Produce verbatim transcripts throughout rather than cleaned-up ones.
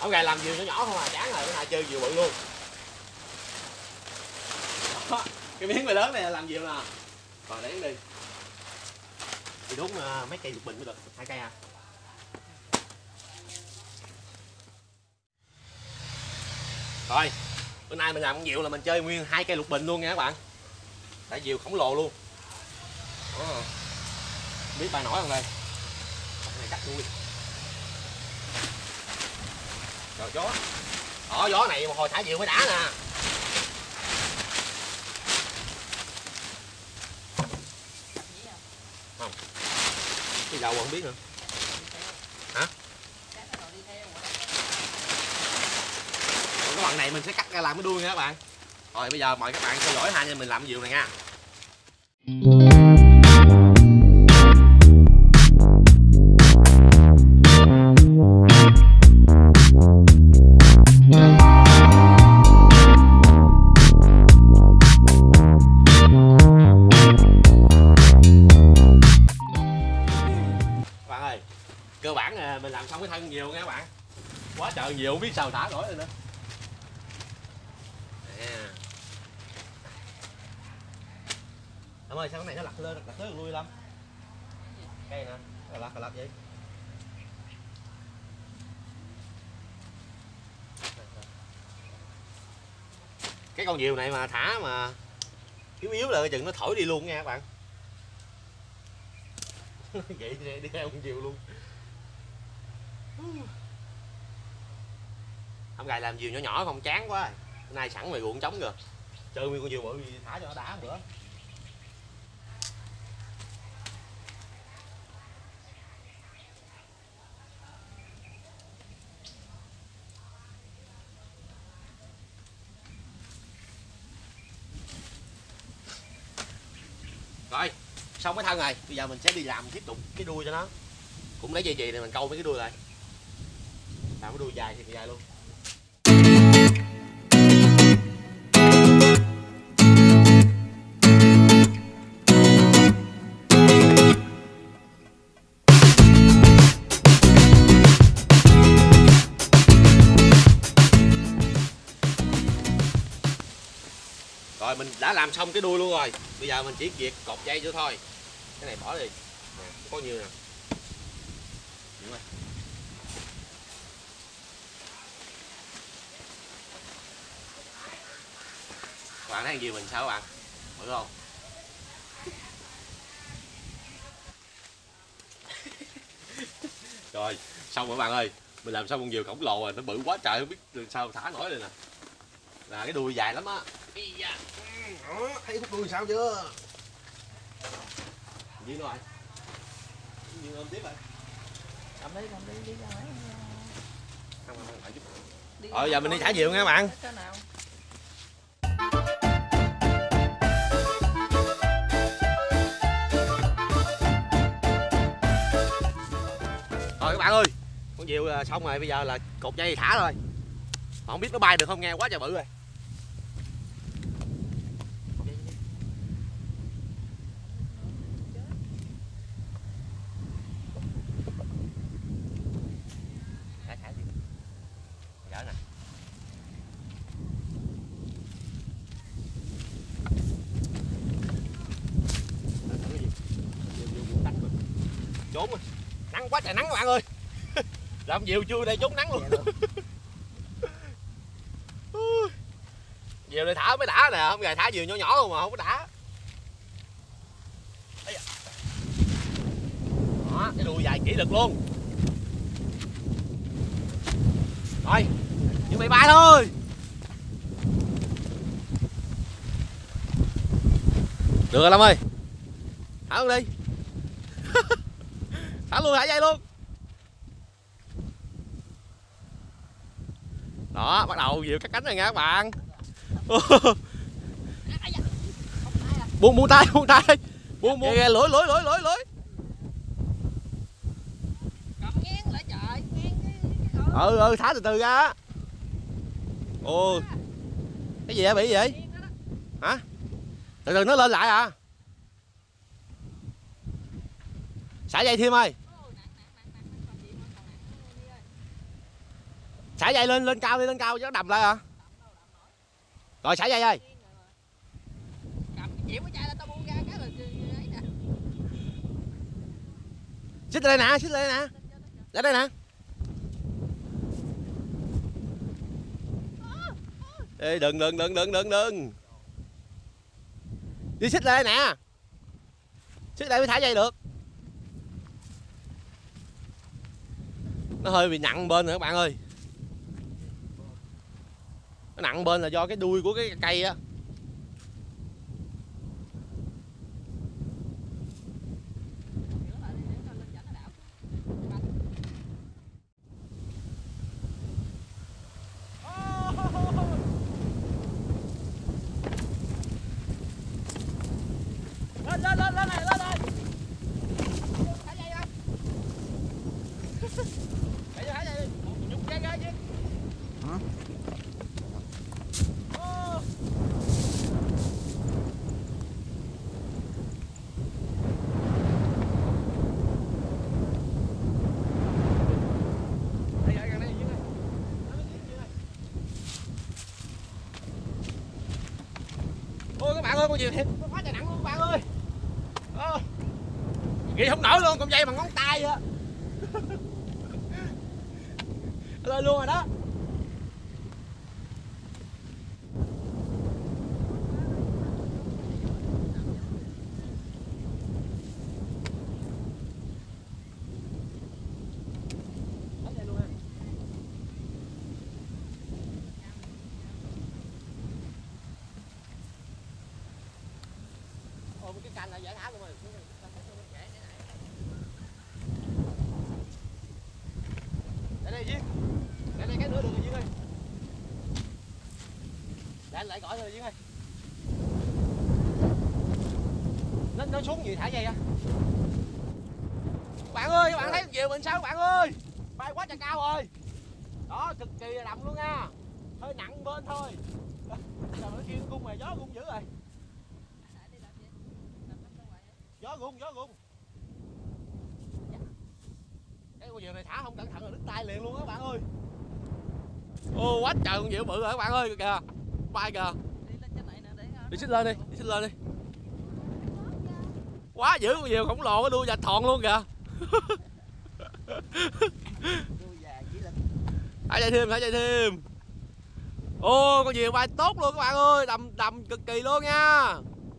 Ông gài làm diều nhỏ nhỏ không à, chán rồi, cái này chơi diều bự luôn. Đó, cái miếng này lớn này là làm diều nè. Rồi để đi. Thì đúng uh, mấy cây lục bình mới được, hai cây à. Rồi, bữa nay mình làm con diều là mình chơi nguyên hai cây lục bình luôn nha các bạn. Tại diều khổng lồ luôn. Đó. Biết bài nổi không đây? Này cắt đuôi. Rồi gió. Đó, gió này một hồi thả diều mới đá nè. Không. Cái dầu không biết nữa. Hả? Còn cái bằng này mình sẽ cắt ra làm cái đuôi nha các bạn. Rồi bây giờ mời các bạn theo dõi hai anh em mình làm diều này nha. Cơ bản mình làm xong cái thân nhiều nha các bạn. Quá trời nhiều không biết sao thả nổi rồi nữa. Nè. Em ơi sao cái này nó lật lên lật tới lui lắm. Cây nè, nó lật lật vậy. Cái con diều này mà thả mà yếu yếu là chừng nó thổi đi luôn nha các bạn. Vậy đi theo con diều luôn. Ông gài làm diều nhỏ nhỏ không chán quá. Hôm nay sẵn mày ruộng trống rồi. Chơi nguyên con diều bự thả cho nó đá bữa. Rồi, xong cái thân này, bây giờ mình sẽ đi làm tiếp tục cái đuôi cho nó. Cũng lấy dây chì này mình câu mấy cái đuôi lại. Làm cái đuôi dài thì dài luôn. Rồi mình đã làm xong cái đuôi luôn rồi. Bây giờ mình chỉ việc cột dây nữa thôi. Cái này bỏ đi. Nè, có nhiêu nè. Đúng rồi. Các bạn thấy diều mình sao các bạn? Bự không? Rồi, xong rồi các bạn ơi. Mình làm xong con diều khổng lồ rồi, nó bự quá trời không biết sao thả nổi đây nè. Là cái đuôi dài lắm á. Đó, thấy khúc đuôi sao chưa? Gì nữa rồi? Gì ôm tiếp rồi. Cầm đi, cầm đi, đi ra ngoài. Không, không, phải giúp. Rồi giờ mình đi thả diều nha các bạn. Rồi các bạn ơi, con diều xong rồi, bây giờ là cột dây thả thôi. Mà không biết nó bay được không nghe, quá trời bự rồi. Thả thả diều. Gỡ nè. Trốn rồi. Nắng quá trời nắng các bạn ơi. Làm diều chui đây trốn nắng luôn. Diều này thả mới đã nè, không gài thả diều nhỏ nhỏ luôn mà không có đã. Đó, cái đuôi dài kỹ lực luôn. Rồi, chuẩn bị bay thôi. Được rồi Lâm ơi. Thả luôn đi. Thả luôn, thả dây luôn. Đó, bắt đầu diều cắt cánh rồi nha các bạn. Buông buông tay, buông tay. Buông buông. Lưỡi lưỡi lưỡi lưỡi lưỡi. Ừ ừ, thả từ từ ra. Ồ. Cái gì vậy, bị gì vậy? Hả? Từ từ nó lên lại à? Xả dây thêm ơi. Xả dây lên, lên cao đi, lên cao chứ nó đầm lại hả? Rồi xả dây ơi. Cầm cái chịu cái chai lên tao buông ra cái là ấy nè. Xích đây nè, xích đây nè. Ra đây nè. Ê, đừng đừng đừng đừng đừng đừng. Đi xích đây nè. Xích đây mới thả dây được. Nó hơi bị nặng bên rồi các bạn ơi. Nó nặng bên là do cái đuôi của cái cây á. Lên lên lên lên này lên lên. Thả dây ra. Thả dây thả dây đi. Nhúc dây ra chứ. Hả? Ôi các bạn ơi, con diều thiệt, nó quá trời nặng luôn các bạn ơi. Ờ. Ghi không nổi luôn, con dây bằng ngón tay vậy. Lên luôn rồi đó. Ôi cái cành là dễ thả luôn rồi. Để đây Duyên. Để đây cái nữa được rồi Duyên ơi. Để anh lại gọi thôi Duyên ơi. Nó nó xuống gì thả dây á. Bạn ơi, các bạn thấy con diều mình sao các bạn ơi? Bay quá trời cao rồi. Đó, cực kỳ là đậm luôn nha. Hơi nặng bên thôi. Trời ơi, kia cung rồi, gió cung dữ rồi. Gió rung, gió rung. Cái con diều này thả không cẩn thận là đứt tay liền luôn á các bạn ơi. Ô quá trời con diều bự rồi các bạn ơi, kìa. Bay kìa. Đi xích lên đi, đi xích lên đi. Quá dữ con diều khổng lồ, cái đuôi dạch thòn luôn kìa. Thả dây thêm, thả dây thêm. Ô con diều bay tốt luôn các bạn ơi, đầm đầm cực kỳ luôn nha.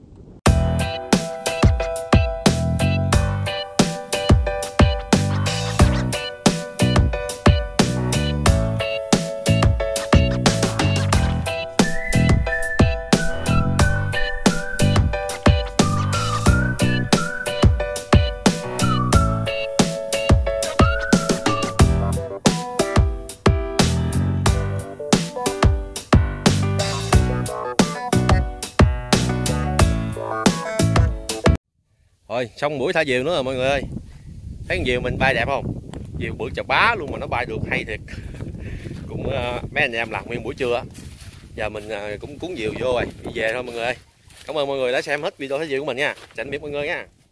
Rồi xong buổi thả diều nữa rồi mọi người ơi. Thấy con diều mình bay đẹp không? Diều bự chà bá luôn mà nó bay được hay thiệt. Cũng uh, mấy anh em làm nguyên buổi trưa. Giờ mình uh, cũng cuốn diều vô rồi, đi về thôi mọi người ơi. Cảm ơn mọi người đã xem hết video thả diều của mình nha. Tạm biệt mọi người nha.